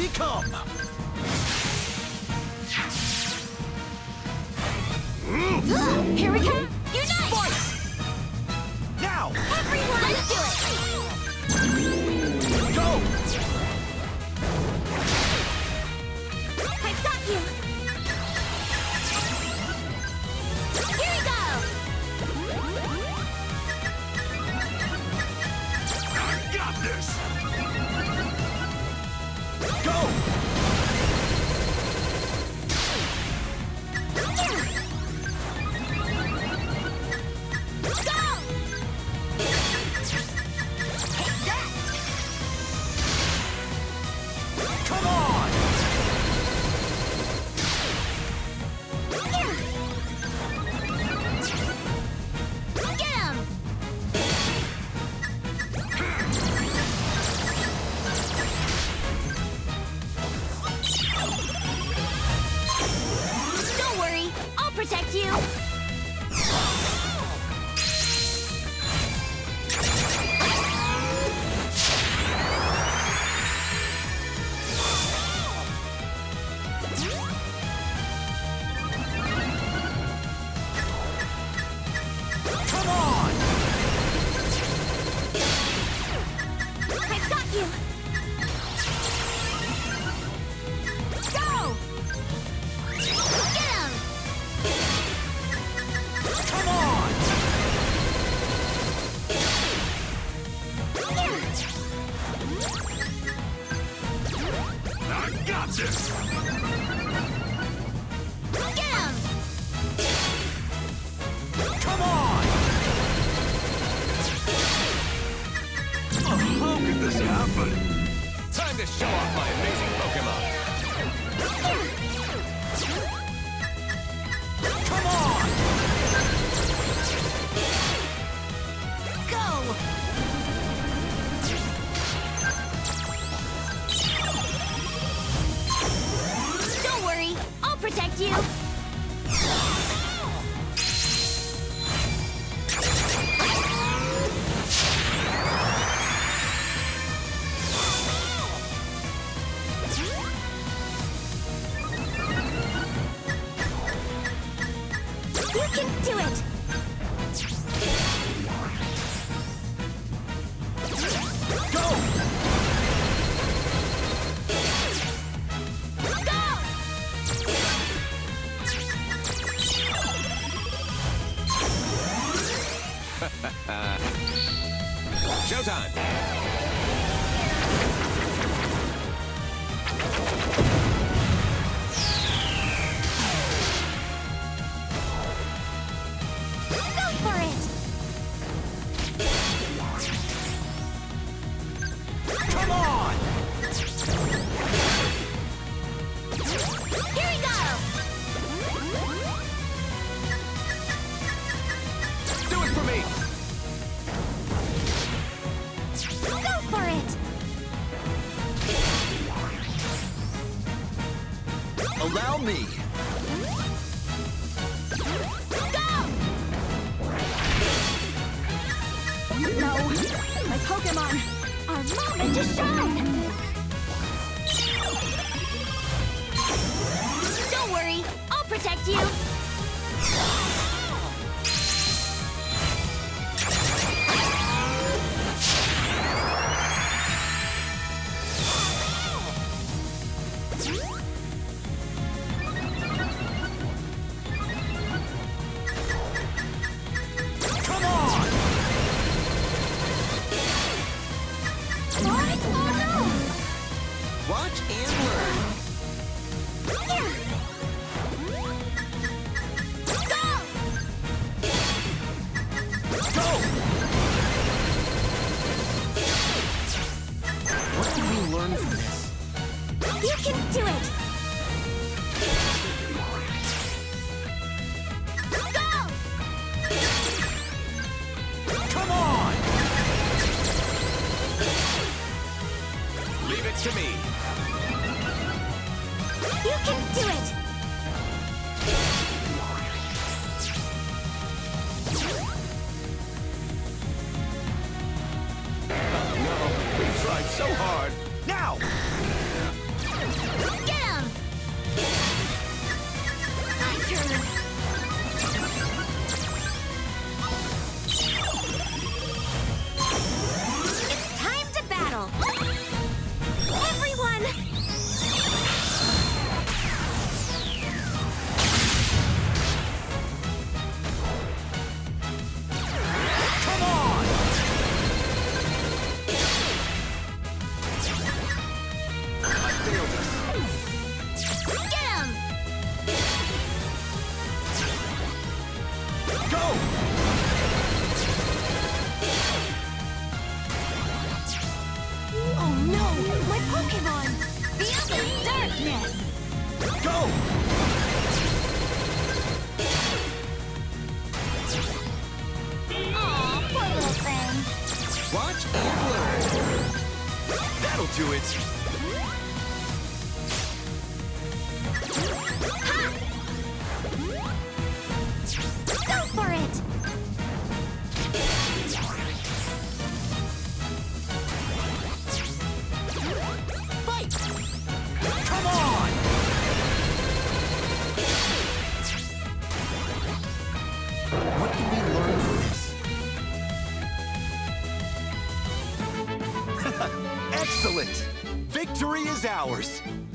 come! Here we come! Unite! Fight! Now! Everyone! Let's do it! Go! I've got you! Here we go! I got this! Go! Come on! Get him! Don't worry, I'll protect you. Come on! I've got you. Go! Get him! Come on! I got this! Get him! Come on! How could this happen? Time to show off my amazing Pokemon! Come on! Go! Don't worry, I'll protect you. You can do it! Go! Go! Showtime! Go for it! Come on! Here we go! Do it for me! Go for it! Allow me! Go! No! My Pokemon are moment to shine! Don't worry, I'll protect you! Come on! What? Oh no! Watch and learn. Oh no! My Pokemon! Feel the darkness! Go! Aw, poor little thing. Watch and learn. That'll do it. Ha! Go for it! Fight! Come on! What can we learn from this? Excellent! Victory is ours!